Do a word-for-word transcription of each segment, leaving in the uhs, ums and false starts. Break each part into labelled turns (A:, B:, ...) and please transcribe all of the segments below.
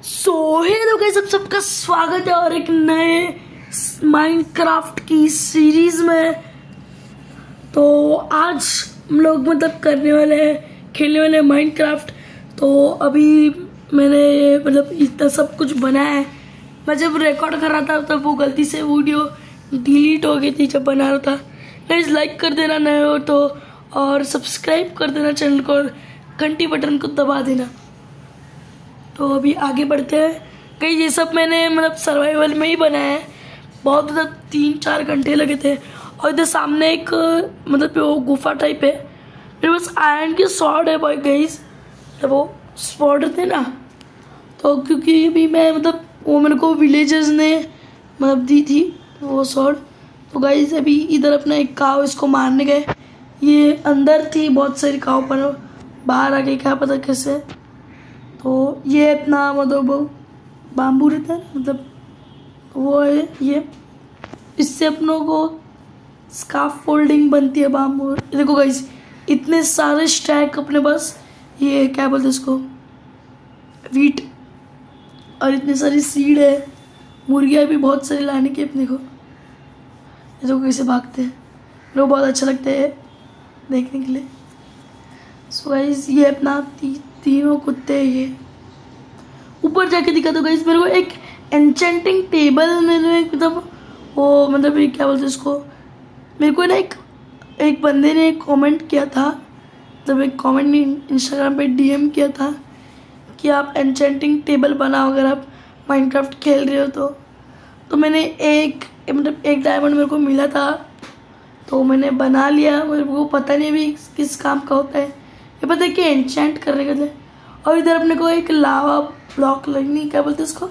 A: So hello guys, सब सबका स्वागत है और एक नए माइनक्राफ्ट की सीरीज में। तो आज हम लोग मतलब करने वाले हैं, खेलने वाले हैं माइनक्राफ्ट। तो अभी मैंने मतलब इतना सब कुछ बनाया है। मैं जब रिकॉर्ड कर रहा था तब वो गलती से वीडियो डिलीट हो गई थी जब बना रहा था। गाइस लाइक कर देना नए हो तो, और सब्सक्राइब कर देना चैनल को और घंटी बटन को दबा देना। तो अभी आगे बढ़ते हैं। कई ये सब मैंने मतलब सर्वाइवल में ही बनाया है। बहुत मतलब तीन चार घंटे लगे थे। और इधर सामने एक मतलब वो गुफा टाइप है। मेरे पास आयरन की स्वॉर्ड है भाई गाइस, जब वो स्वॉर्ड थे ना। तो क्योंकि अभी मैं मतलब वो मेरे को विलेजर्स ने मतलब दी थी वो स्वॉर्ड। तो गाइस अभी इधर अपना एक काव इसको मारने गए। ये अंदर थी बहुत सारी काव, पर बाहर आ गई, क्या पता कैसे। तो ये अपना मतलब बाम्बू रहता है, मतलब वो है ये, इससे अपनों को स्कार्फ फोल्डिंग बनती है बाम्बू। देखो गाइस इतने सारे स्टैक अपने पास, ये क्या बोलते हैं इसको, वीट, और इतनी सारी सीड है। मुर्गियाँ भी बहुत सारी लाने की अपने को। ये देखो कैसे भागते हैं, लोग बहुत अच्छा लगता है देखने के लिए। सो गाइस ये अपना ती, तीनों कुत्ते ये ऊपर जाके दिखा। तो गाइस मेरे को एक एन्चेंटिंग टेबल मैंने मतलब वो मतलब ये क्या बोलते हैं इसको, मेरे को ना एक एक बंदे ने कमेंट किया था, मतलब एक कमेंट ने इंस्टाग्राम पे डीएम किया था कि आप एन्चेंटिंग टेबल बनाओ अगर आप माइनक्राफ्ट खेल रहे हो तो। तो मैंने एक मतलब एक डायमंड मेरे को मिला था, तो मैंने बना लिया। मेरे को पता नहीं अभी किस काम का होता है, ये पता है कि एन्चेंट करने के लिए। और इधर अपने को एक लावा ब्लॉक लगनी, क्या बोलते हैं इसको,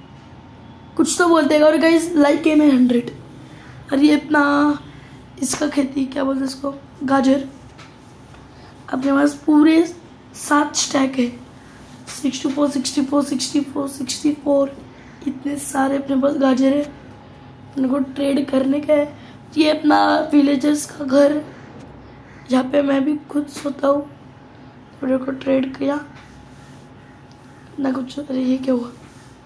A: कुछ तो बोलते हैं। और गाइस लाइक एम हंड्रेड। और ये अपना इसका खेती, क्या बोलते हैं इसको, गाजर। अपने पास पूरे सात स्टैक है, sixty four sixty four sixty four sixty four इतने सारे अपने पास गाजर है। अपने को ट्रेड करने का है। ये अपना विलेजर्स का घर, जहाँ पे मैं भी खुद सोता हूँ। मेरे को ट्रेड किया ना कुछ। अरे ये क्या हुआ।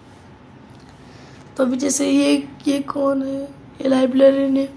A: तो अभी जैसे ये ये कौन है, ये लाइब्रेरी ने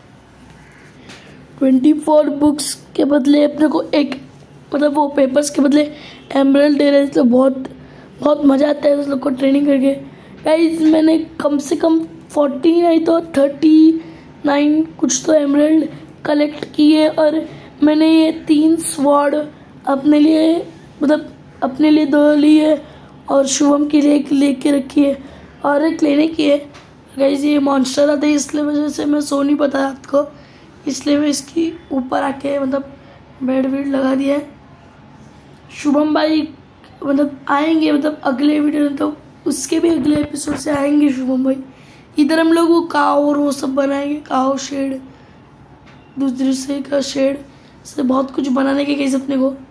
A: ट्वेंटी फोर बुक्स के बदले अपने को एक मतलब वो पेपर्स के बदले एमरल्ड दे रहे थे। तो बहुत बहुत मज़ा आता है उस लोग को ट्रेनिंग करके। गाइस मैंने कम से कम फोर्टी नहीं तो थर्टी नाइन कुछ तो एमरल्ड कलेक्ट किए। और मैंने ये तीन स्वॉर्ड अपने लिए मतलब अपने लिए दो लिए और शुभम के लिए एक लेके रखी है और एक लेने की है। गाइस ये मॉन्स्टर आते हैं, इसलिए वजह से मैं सो नहीं पाता रात को, इसलिए मैं इसकी ऊपर आके मतलब बेड वेड लगा दिया है। शुभम भाई मतलब आएंगे मतलब अगले वीडियो में, तो उसके भी अगले एपिसोड से आएंगे शुभम भाई। इधर हम लोग वो काव और वो सब बनाएंगे, काव शेड, दूसरे से का शेड से बहुत कुछ बनाने के कैसे अपने को।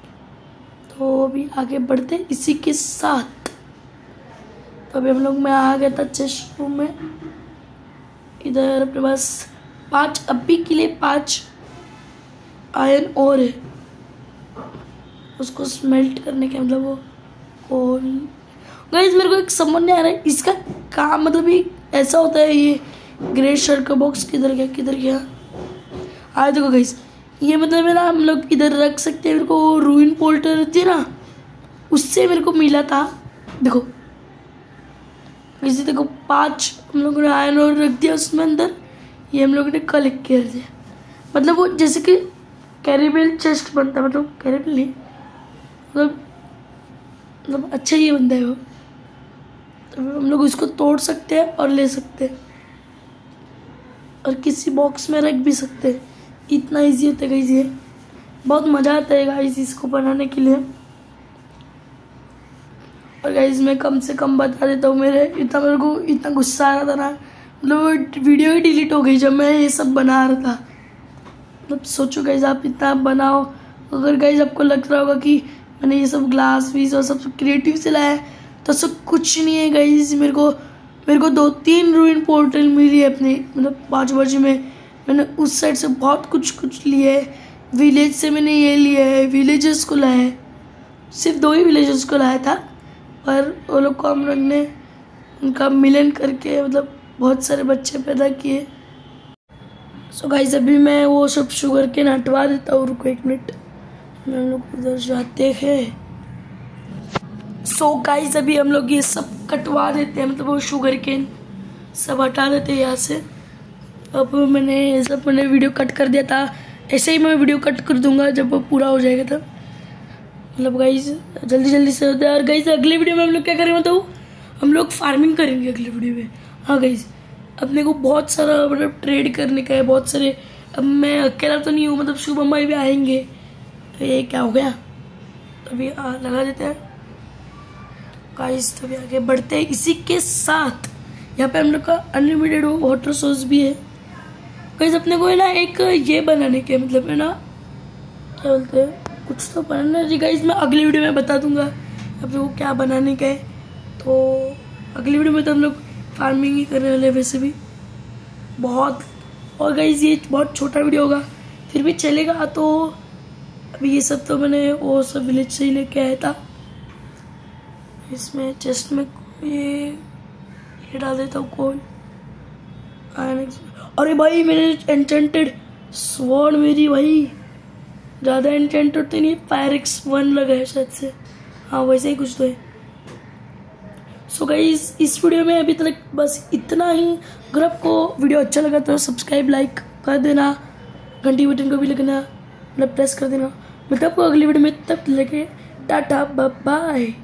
A: तो अभी आगे बढ़ते इसी के साथ। तो अभी हम लोग मैं आ गया था चेस्ट रूम में। इधर अपने पास पांच अभी के लिए पांच आयरन और है, उसको स्मेल्ट करने के मतलब वो कोल। गाइस मेरे को एक समझ नहीं आ रहा है इसका काम, मतलब ये ऐसा होता है। ये ग्रे शर्ट का बॉक्स किधर गया किधर गया। आ देखो गाइस ये मतलब है ना, हम लोग इधर रख सकते हैं। मेरे को रूइन पोल्टर होती है ना, उससे मेरे को मिला था। देखो वैसे देखो पांच हम लोगों ने आयरन और रख दिया उसमें अंदर। ये हम लोगों ने कलेक्ट कर दिया। मतलब वो जैसे कि कैरेबल चेस्ट बनता है, मतलब कैरेबल नहीं मतलब मतलब अच्छा ये बनता है वो। तो हम लोग इसको तोड़ सकते हैं और ले सकते हैं और किसी बॉक्स में रख भी सकते हैं। इतना इजी होता है गाइस, ये बहुत मज़ा आता है गाइस इसको बनाने के लिए। और गाइस मैं कम से कम बता देता हूँ, मेरे इतना मेरे को इतना गुस्सा आ रहा था ना, मतलब वीडियो ही डिलीट हो गई जब मैं ये सब बना रहा था। मतलब सोचो गाइस आप इतना बनाओ। अगर गाइस आपको लग रहा होगा कि मैंने ये सब ग्लास वीस और सब क्रिएटिव से लाया है, तो सब कुछ नहीं है गाइस। मेरे को मेरे को दो तीन रूइन पोर्टल मिली है अपने मतलब पाँच बजे में। मैंने उस साइड से बहुत कुछ कुछ लिया है। विलेज से मैंने ये लिया है, विलेजर्स को लाया है, सिर्फ दो ही विलेजर्स को लाया था। पर वो लोग को हम लोग ने उनका मिलन करके मतलब बहुत सारे बच्चे पैदा किए। सो गाइस अभी मैं वो सब शुगर केन हटवा देता हूँ, रुको एक मिनट, हम लोग उधर जाते हैं। सो गाइस अभी हम लोग ये सब कटवा देते हैं, मतलब वो शुगर केन सब हटा देते हैं यहाँ से। अब मैंने ये सब मैंने वीडियो कट कर दिया था, ऐसे ही मैं वीडियो कट कर दूंगा जब वो पूरा हो जाएगा तब। मतलब गाइस जल्दी जल्दी से होता है। और गाइस अगले वीडियो में हम लोग क्या करेंगे बताओ, हम लोग फार्मिंग करेंगे अगले वीडियो में। हाँ गाइस अपने को बहुत सारा मतलब ट्रेड करने का है, बहुत सारे। अब मैं अकेला तो नहीं हूँ, मतलब शुभम भाई भी आएंगे। तो ये क्या हो गया, अभी लगा देते हैं गाइस, तभी आगे बढ़ते हैं। इसी के साथ यहाँ पे हम लोग का अनलिमिटेड वाटर सोर्स भी है गाइस। अपने को है ना एक ये बनाने के मतलब है ना क्या बोलते हैं, कुछ तो बनाना जी गाइस, मैं अगली वीडियो में बता दूंगा अपने को क्या बनाने का है। तो अगली वीडियो में तो हम लोग फार्मिंग ही करने वाले वैसे भी बहुत। और गाइस ये बहुत छोटा वीडियो होगा फिर भी चलेगा। तो अभी ये सब तो मैंने वो सब विलेज से ही लेके आया था। इसमें चेस्ट में ये ये डाल देता हूँ कोल। अरे भाई मैंने एन्चेंटेड स्वॉर्ड मेरी भाई ज़्यादा एन्चेंटेड तो नहीं, फायर एक्स वन लगा है शायद से, हाँ वैसे ही कुछ तो है। सो गाइस इस वीडियो में अभी तक बस इतना ही। अगर आपको वीडियो अच्छा लगा तो सब्सक्राइब लाइक कर देना, घंटी बटन को भी लगना मतलब प्रेस कर देना। मतलब आपको अगली वीडियो में तब लगे टाटा बाय बाय।